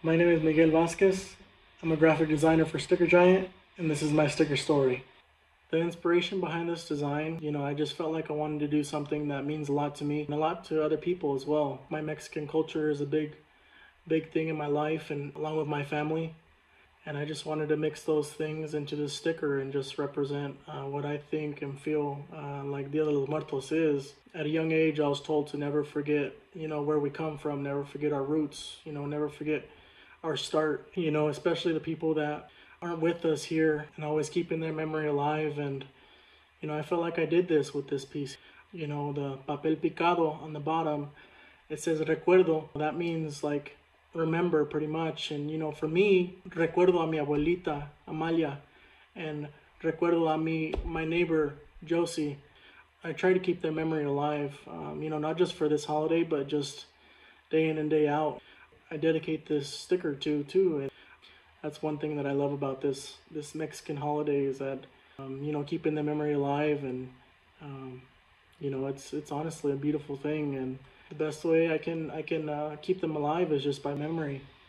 My name is Miguel Vasquez. I'm a graphic designer for Sticker Giant, and this is my sticker story. The inspiration behind this design, I just felt like I wanted to do something that means a lot to me and a lot to other people as well. My Mexican culture is a big thing in my life and along with my family. And I just wanted to mix those things into this sticker and just represent what I think and feel like Dia de los Muertos is. At a young age, I was told to never forget, where we come from, never forget our roots, never forget our start, especially the people that aren't with us here and always keeping their memory alive. And, I felt like I did this with this piece. The papel picado on the bottom, it says recuerdo. That means like remember pretty much. And for me, recuerdo a mi abuelita Amalia and recuerdo a my neighbor Josie. I try to keep their memory alive, not just for this holiday, but just day in and day out. I dedicate this sticker to too. And that's one thing that I love about this Mexican holiday is that keeping the memory alive. And it's honestly a beautiful thing. And the best way I can keep them alive is just by memory.